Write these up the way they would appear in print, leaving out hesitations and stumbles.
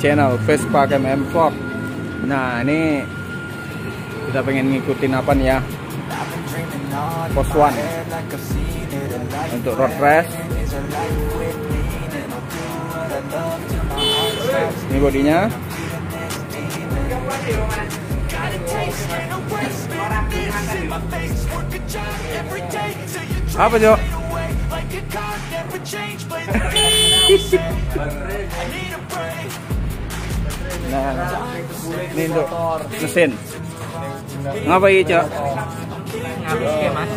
channel Vespa KMM Vlog. Nah, ini kita pengen ngikutin apa nih ya, Post One untuk road race. Ini bodinya. Apa Jo? Nah, ini untuk mesin. Ngapa ya Cok? Oke Mas.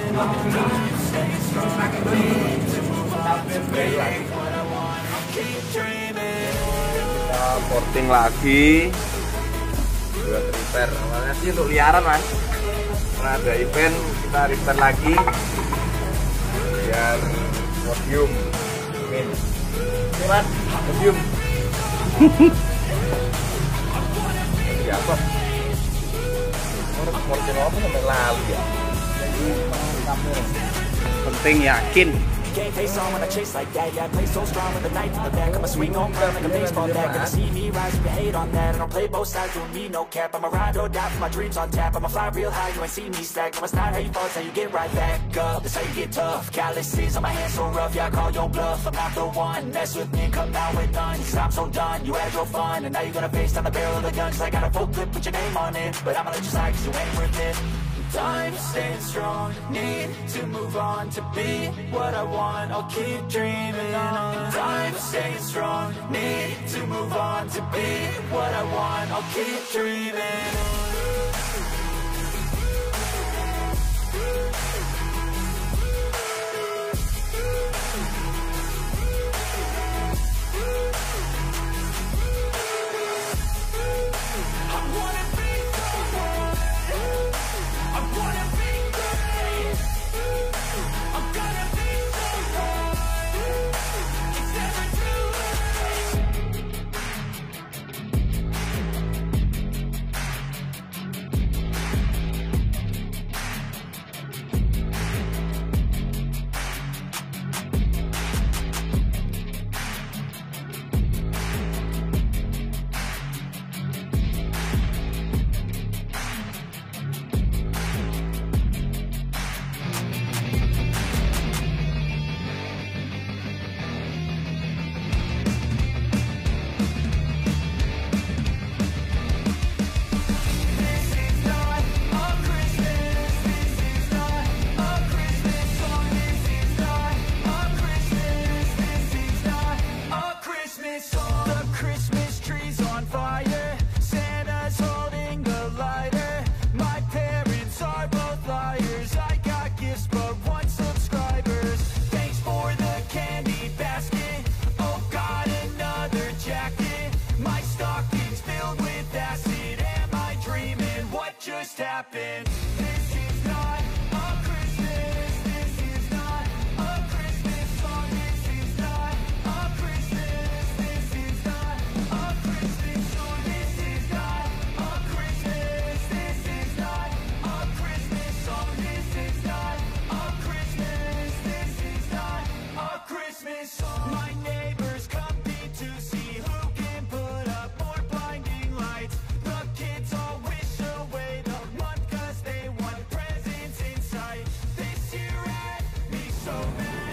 Kita porting lagi buat repair. Awalnya sih untuk liaran Mas, karena ada event kita repair lagi biar podium. Amin. Mas, podium. Apa? Morgen apa sampai lalu ya? Penting yakin. Game face on when I chase like that. Yeah, I play so strong with the knife in the back. I'ma swing on ground like a baseball bat. Gonna see me rise if you hate on that. I don't play both sides, doing me no cap. I'ma ride or die for my dreams on tap. I'ma fly real high, you ain't see me stack. No, it's not how you fall, it's how you get right back up. That's how you get tough. Calluses on my hands so rough, yeah, I call your bluff. I'm not the one, mess with me and come down with none. Cause I'm so done, you had your fun. And now you're gonna face down the barrel of the gun. Cause I got a full clip, put your name on it. But I'ma let you slide cause you ain't worth it. Time staying strong, need to move on to be what I want. I'll keep dreaming on. Time staying strong, need to move on to be what I want. I'll keep dreaming. Happened. This is not a Christmas. This is not a Christmas song. This is not a Christmas. This is not a Christmas song. This is not a Christmas. This is not a Christmas song. This is not a Christmas. This is not a Christmas song. My neighbors compete to see who can put up more blinding lights. The kids all wish away the month cause they want presents in sight. This year had me so mad.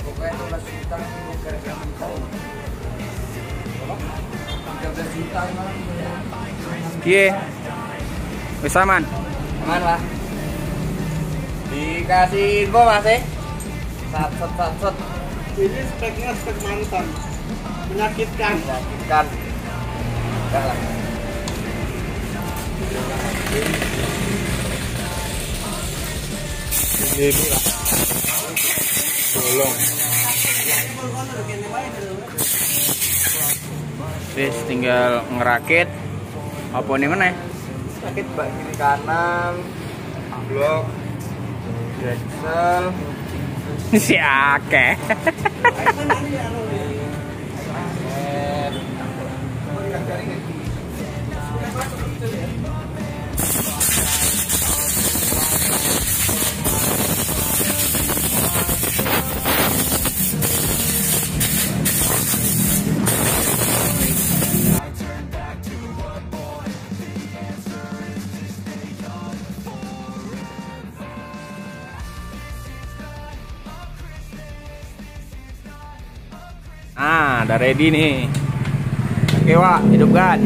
Piye? Wis aman? Aman lah. Dikasih info Mas ya. Sat. Ini speknya spek mantan, menyakitkan. Menyakitkan. Enggak lah. Ini lah. Tolong. Wis tinggal ngerakit. Apa nih mana? Sakit bak kiri kanan, blok, diesel. Si akeh. I turn back to Ah, udah ready nih. Oke, Wak, hidupkan.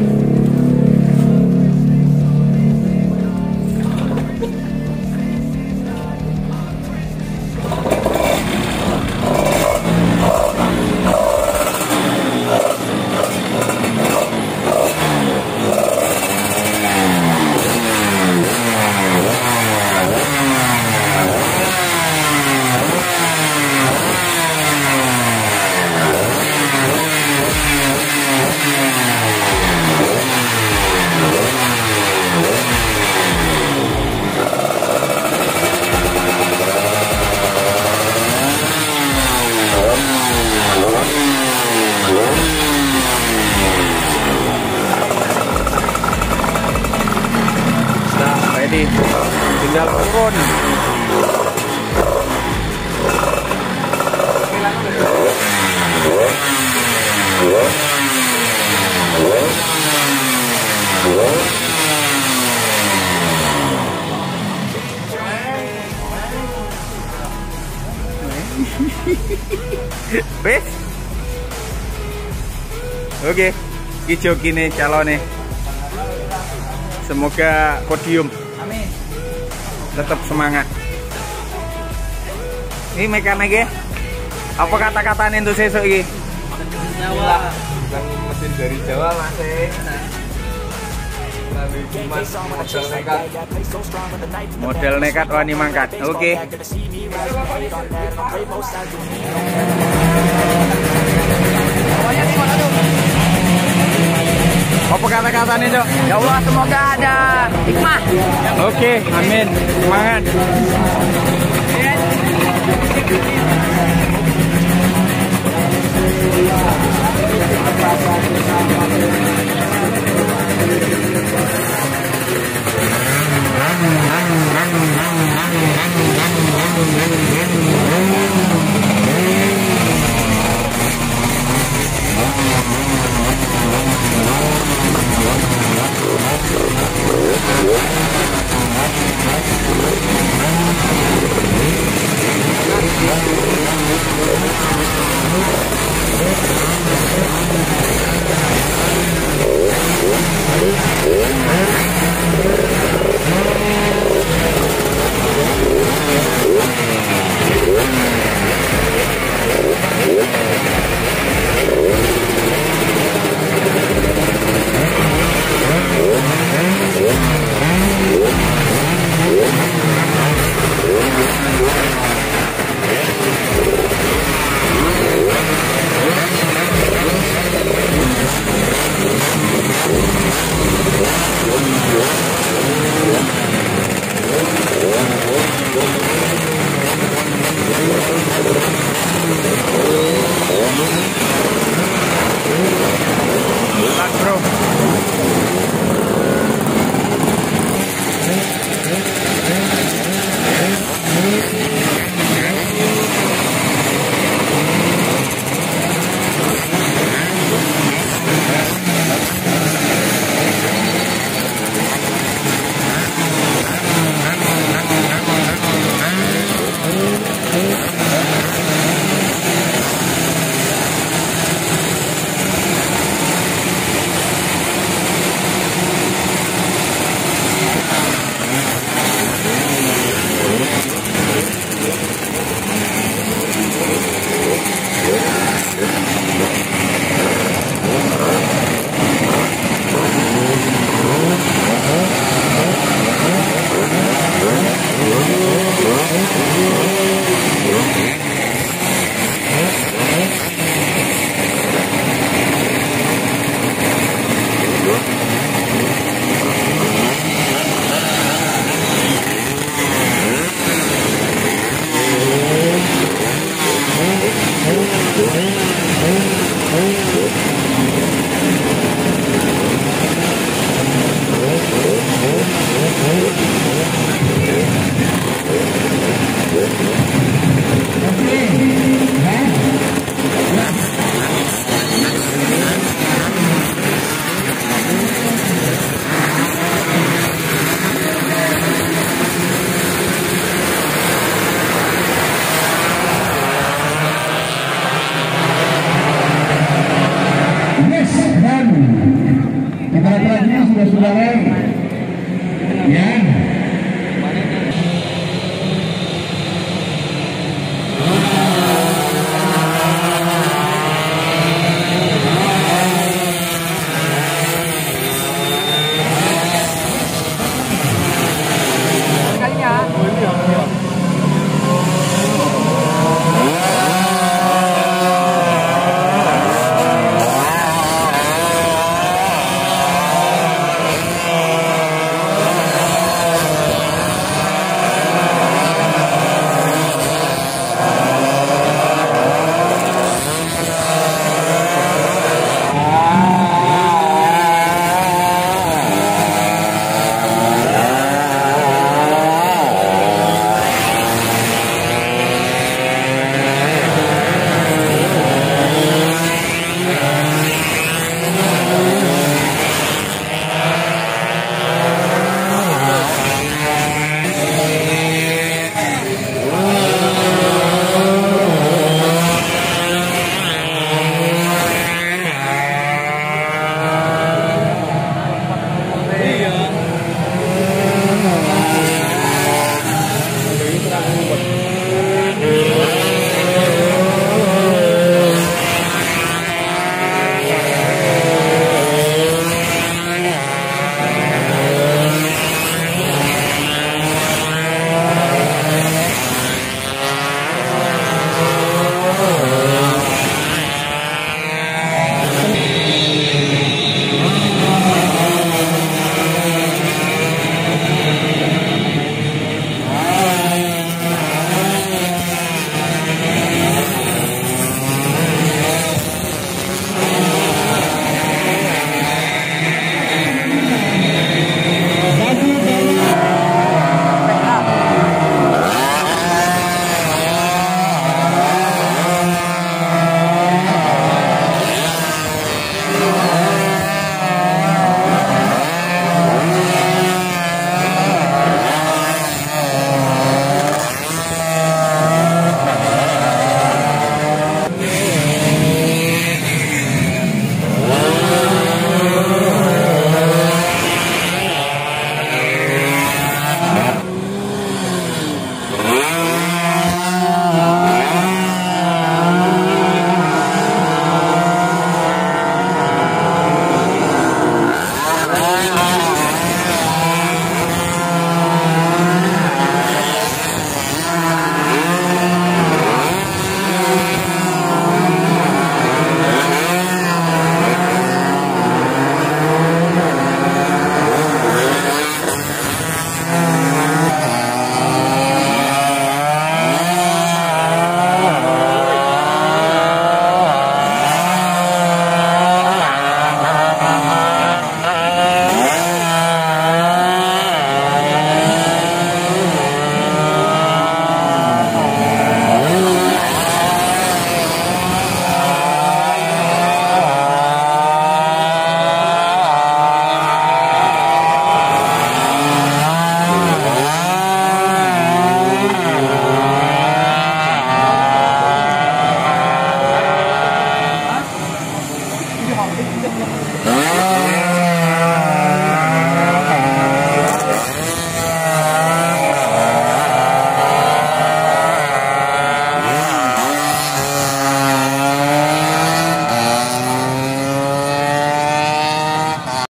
Ready, tinggal turun. Wes, oke, hijau kini calonnya. Semoga podium. Amin. Tetap semangat. Ini mekaniknya. Apa kata-kataan itu sesuk iki? Jawa. Bukan mesin dari Jawa, Mas. Tapi cuma model nekat. Model nekat wani mangkat. Oke. Apa kata-katanya, Cok? Ya Allah, semoga ada hikmah. Oke, amin. Semangat.